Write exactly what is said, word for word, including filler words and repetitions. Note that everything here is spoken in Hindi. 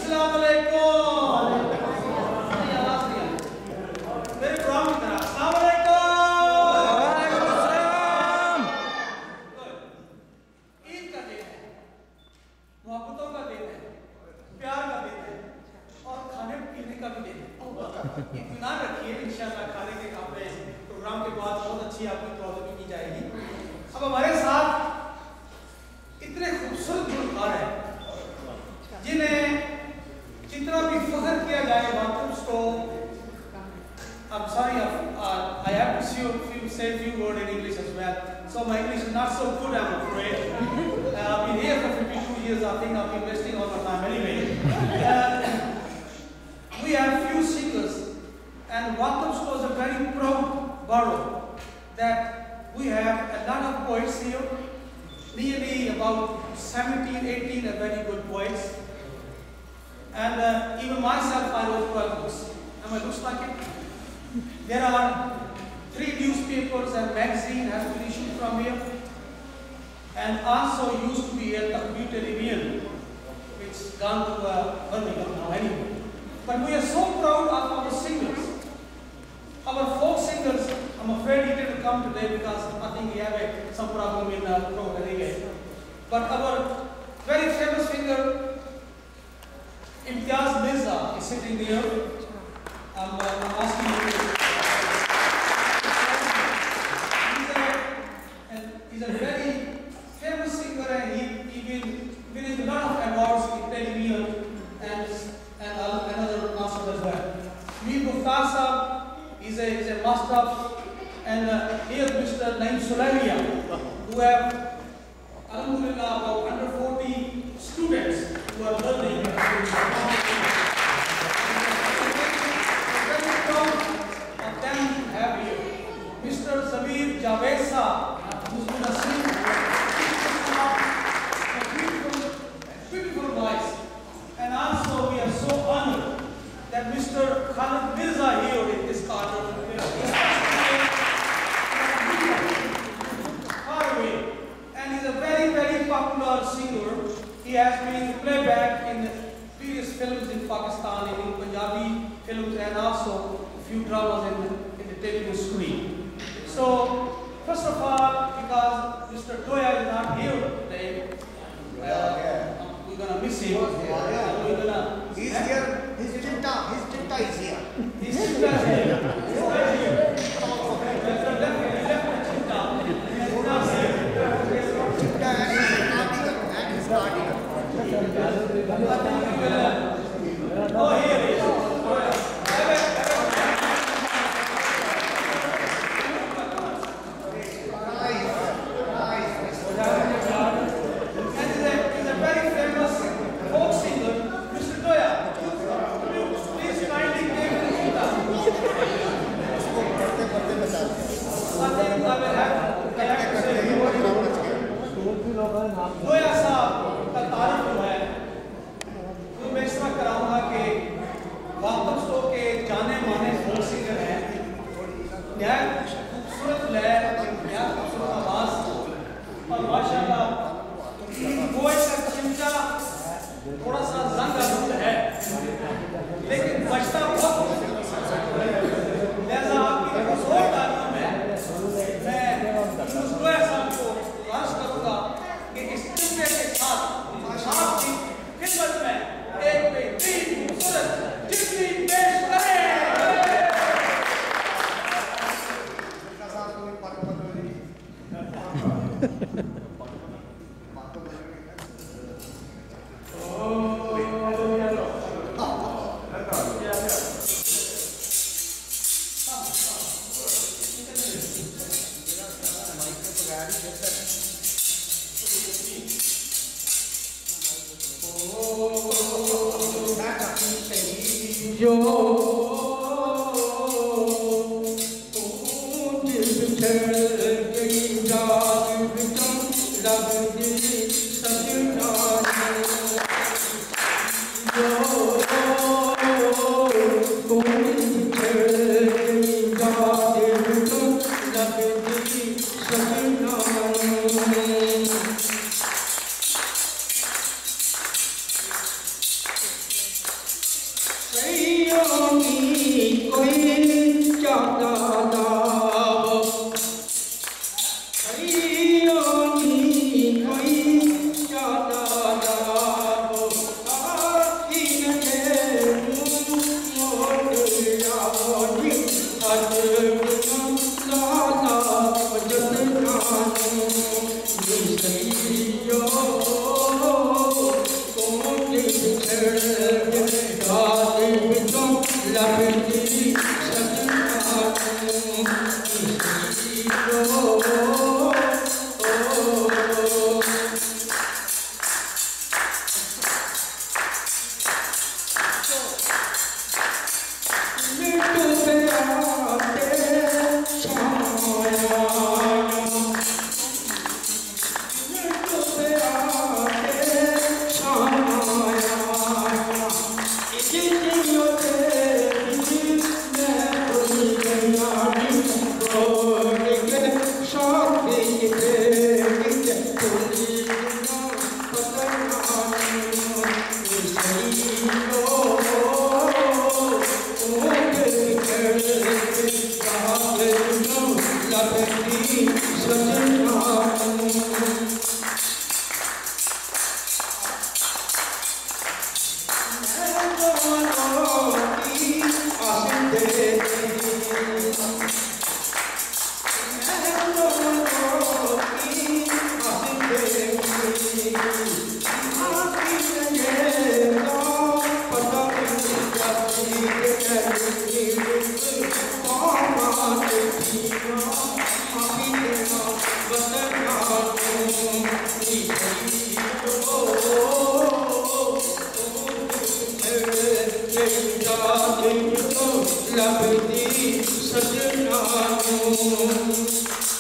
अस्सलाम वालेकुम। ये आवाज नहीं आ रही। मेरे प्रोग्राम की तरह अस्सलाम वालेकुम। वालेकुम अस्सलाम। ईद का दिन है, मोहब्बतों का दिन है, प्यार का दिन है और खाने पीने का भी दिन है। इत्मीनान रखिए, इंशाअल्लाह खाने के कामों में प्रोग्राम के बाद बहुत अच्छी आपकी तौज़ीफ़ की जाएगी। अब हमारे साथ इतने खूबसूरत गुलकार हैं जिन्हें जितना भी फख्र किया जाए वाकई तो I'm sorry, uh, I have to say a few, say a few words in English as well. So my English is not so good, I'm afraid. Uh, I've been here for fifty-two years. I think I've been wasting all my time anyway. Uh, we have few singers, and Walthamstow is a very proud borough that we have a lot of poets here. Nearly about seventeen, eighteen are very good poets. And uh, even myself, I wrote twelve books. Am I looks like it? There are three newspapers and magazine has been issued from here. And also used to be a computer review, which gone to uh, Birmingham now anyway. But we are so proud of our singers. Our folk singers, I'm afraid he didn't come today because I think we have a, some problem in the throat anyway. But our very famous singer, Imtiaz Mirza, is sitting there. I'm, uh, I'm asking you. He's a, and he's a very famous singer and he, he been winning a lot of awards in television and, and another master as well. Mir Mukhtar Sahab is a, is a master, and uh, here Mister Naim Sulaimia, who have, alhamdulillah, about one hundred forty students who are learning. Very proud of them to have here. Mister Zabir Javed Sahab, who's been a singer, a beautiful, beautiful voice. And also we are so honored that Mister Khalid Mirza here in this corner. Far away. And he's a very, very popular singer. He has been playback in various films in Pakistan, in Punjabi films, and also a few dramas in, in the television screen. So, first of all, because Mister Doya is not here today, uh, we're going to miss him. We're gonna, He's here. His Tinta, his Tinta is here. His Tinta is here. He's right here. Tinta and his cardigan, and his cardigan. Oh, here he is. दोया साहब का तारुफ जो है तो मैं इस तरह कराऊंगा कि वाल्थमस्टो के जाने माने फोक सिंगर हैं, नहायत खूबसूरत लय, नहायत खूबसूरत आवाज़ और माशाल्लाह वॉइस का चिमटा थोड़ा सा रंग आलूद है लेकिन बजता बहुत लिहाजा आपकी जोर तालियों में मैं दोया साहब को लाश करूंगा कि इस चिमटे के साथ आपकी खिदमत में एक बेहतरीन खूबसूरत चिमनी पेश करें। लभदी सजना